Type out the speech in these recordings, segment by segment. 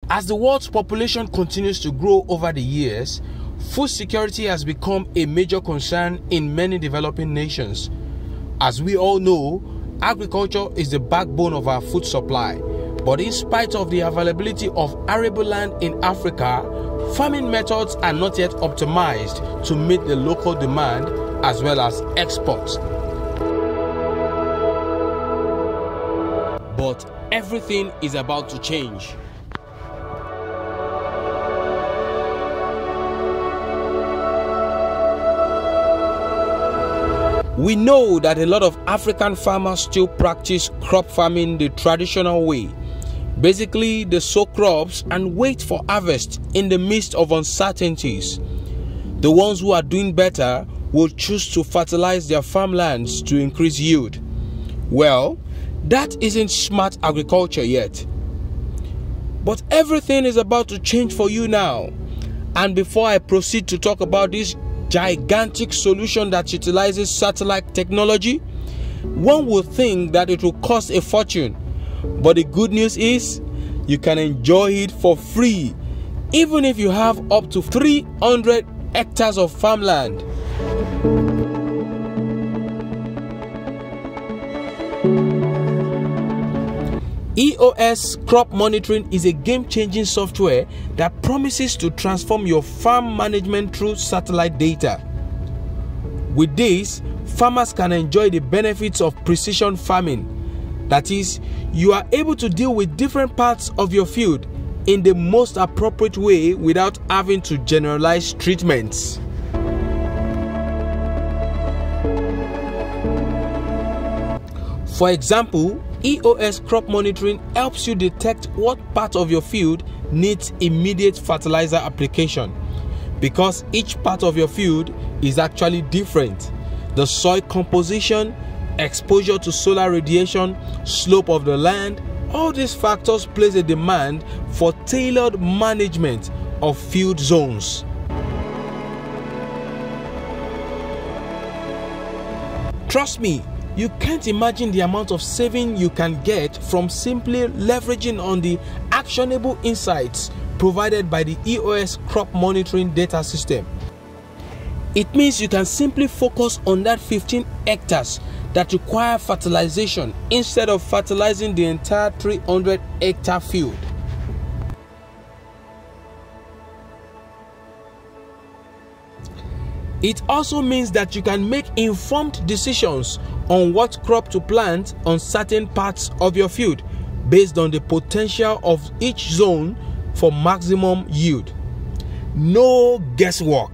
As the world's population continues to grow over the years, food security has become a major concern in many developing nations. As we all know, agriculture is the backbone of our food supply. But in spite of the availability of arable land in Africa, farming methods are not yet optimized to meet the local demand as well as exports. But everything is about to change. We know that a lot of African farmers still practice crop farming the traditional way. Basically, they sow crops and wait for harvest in the midst of uncertainties. The ones who are doing better will choose to fertilize their farmlands to increase yield. Well, that isn't smart agriculture yet. But everything is about to change for you now. And before I proceed to talk about this gigantic solution that utilizes satellite technology, one would think that it will cost a fortune. But the good news is, you can enjoy it for free, even if you have up to 300 hectares of farmland. EOS Crop Monitoring is a game-changing software that promises to transform your farm management through satellite data. With this, farmers can enjoy the benefits of precision farming. That is, you are able to deal with different parts of your field in the most appropriate way without having to generalize treatments. For example, EOS Crop Monitoring helps you detect what part of your field needs immediate fertilizer application, because each part of your field is actually different. The soil composition, exposure to solar radiation, slope of the land, all these factors place a demand for tailored management of field zones. Trust me, you can't imagine the amount of saving you can get from simply leveraging on the actionable insights provided by the EOS Crop Monitoring data system. It means you can simply focus on that 15 hectares that require fertilization instead of fertilizing the entire 300 hectare field. It also means that you can make informed decisions on what crop to plant on certain parts of your field based on the potential of each zone for maximum yield. No guesswork.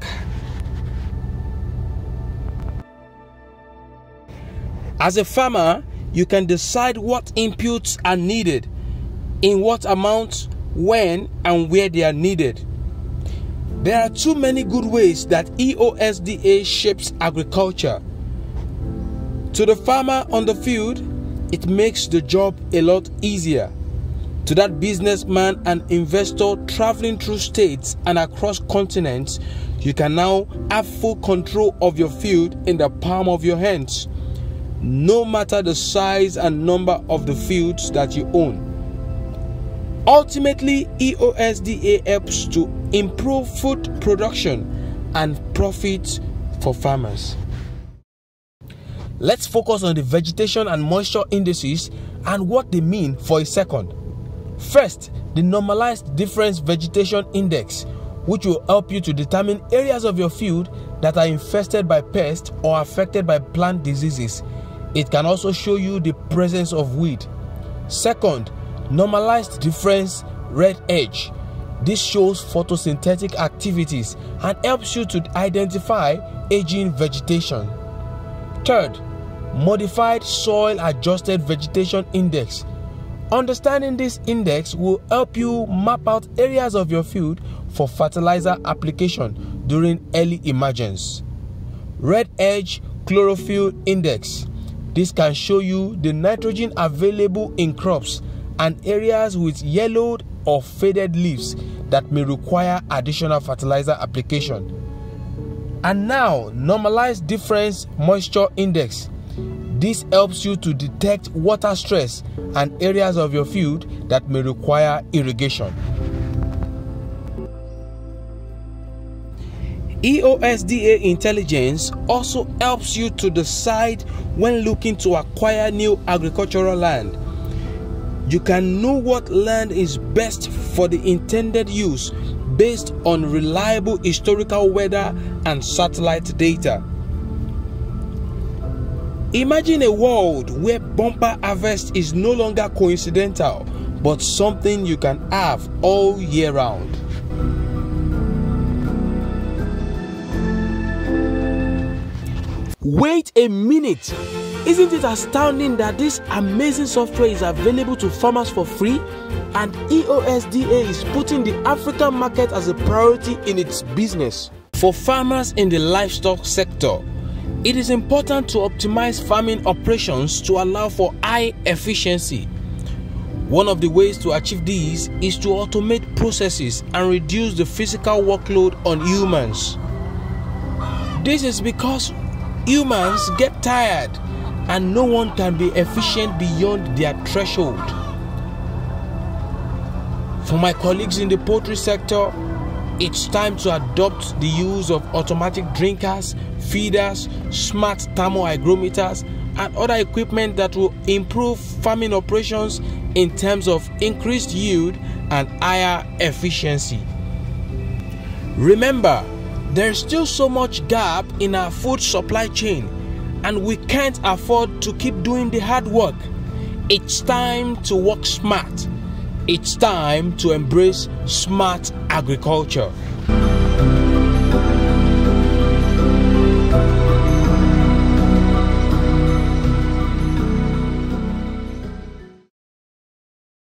As a farmer, you can decide what inputs are needed, in what amount, when, and where they are needed. There are too many good ways that EOSDA shapes agriculture. To the farmer on the field, it makes the job a lot easier. To that businessman and investor traveling through states and across continents, you can now have full control of your field in the palm of your hands, no matter the size and number of the fields that you own. Ultimately, EOSDA helps to improve food production and profit for farmers. Let's focus on the vegetation and moisture indices and what they mean for a second. First, the normalized difference vegetation index, which will help you to determine areas of your field that are infested by pests or affected by plant diseases. It can also show you the presence of weed. Second, normalized difference red edge. This shows photosynthetic activities and helps you to identify aging vegetation. Third, modified soil adjusted vegetation index. Understanding this index will help you map out areas of your field for fertilizer application during early emergence. Red edge chlorophyll index. This can show you the nitrogen available in crops and areas with yellowed or faded leaves that may require additional fertilizer application. And now, normalized difference moisture index. This helps you to detect water stress and areas of your field that may require irrigation. EOSDA intelligence also helps you to decide when looking to acquire new agricultural land. You can know what land is best for the intended use based on reliable historical weather and satellite data. Imagine a world where bumper harvest is no longer coincidental, but something you can have all year round. Wait a minute! Isn't it astounding that this amazing software is available to farmers for free? And EOSDA is putting the African market as a priority in its business. For farmers in the livestock sector, it is important to optimize farming operations to allow for high efficiency. One of the ways to achieve this is to automate processes and reduce the physical workload on humans. This is because humans get tired and no one can be efficient beyond their threshold. For my colleagues in the poultry sector, it's time to adopt the use of automatic drinkers, feeders, smart thermohygrometers, and other equipment that will improve farming operations in terms of increased yield and higher efficiency. Remember, there is still so much gap in our food supply chain, and we can't afford to keep doing the hard work. It's time to work smart. It's time to embrace smart agriculture.